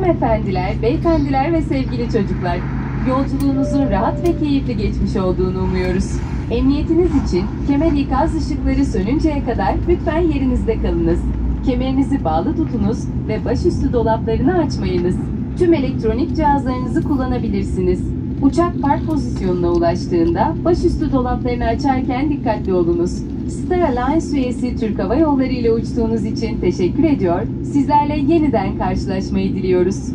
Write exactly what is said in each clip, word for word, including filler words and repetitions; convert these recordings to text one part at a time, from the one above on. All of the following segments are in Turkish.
Hanımefendiler, beyefendiler ve sevgili çocuklar, yolculuğunuzun rahat ve keyifli geçmiş olduğunu umuyoruz. Emniyetiniz için kemer ikaz ışıkları sönünceye kadar lütfen yerinizde kalınız. Kemerinizi bağlı tutunuz ve başüstü dolaplarını açmayınız. Tüm elektronik cihazlarınızı kullanabilirsiniz. Uçak park pozisyonuna ulaştığında başüstü dolaplarını açarken dikkatli olunuz. Star Alliance üyesi Türk Hava Yolları ile uçtuğunuz için teşekkür ediyor. Sizlerle yeniden karşılaşmayı diliyoruz.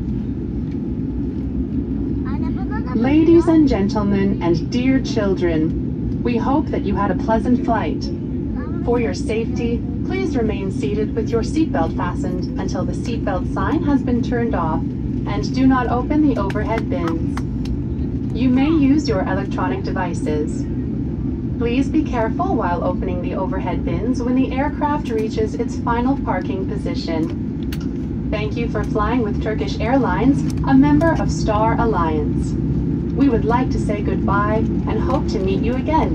Ladies and gentlemen and dear children, we hope that you had a pleasant flight. For your safety, please remain seated with your seatbelt fastened until the seatbelt sign has been turned off, and do not open the overhead bins. You may use your electronic devices. Please be careful while opening the overhead bins when the aircraft reaches its final parking position. Thank you for flying with Turkish Airlines, a member of Star Alliance. We would like to say goodbye and hope to meet you again.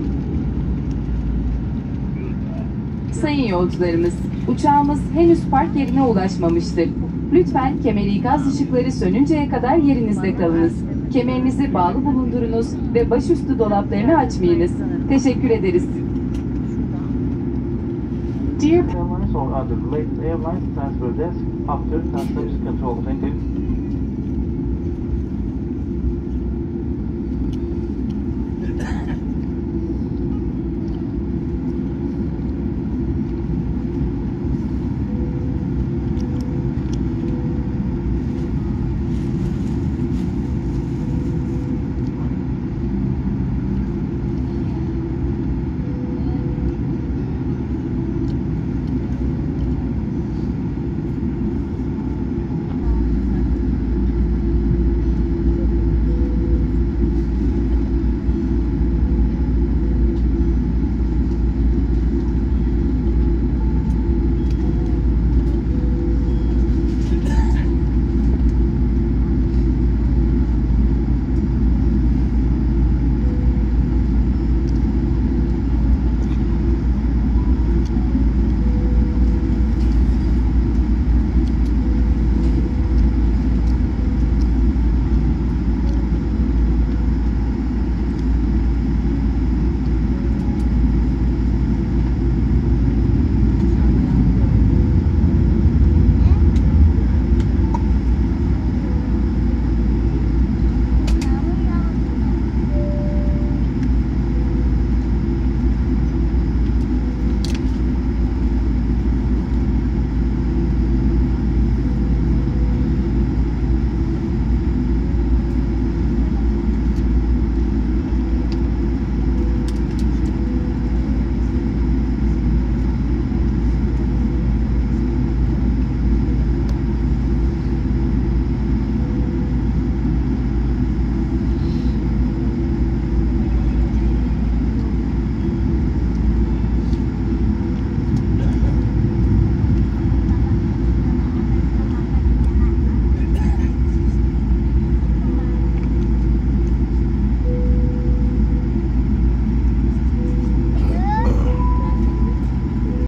Sayın yolcularımız, uçağımız henüz park yerine ulaşmamıştır. Lütfen kemer ikaz ışıkları sönünceye kadar yerinizde kalınız. Kemerinizi bağlı bulundurunuz ve başüstü dolaplarını açmayınız. Teşekkür ederiz. Dear Airlines or other related airlines transfer desk after customs control. Thank you.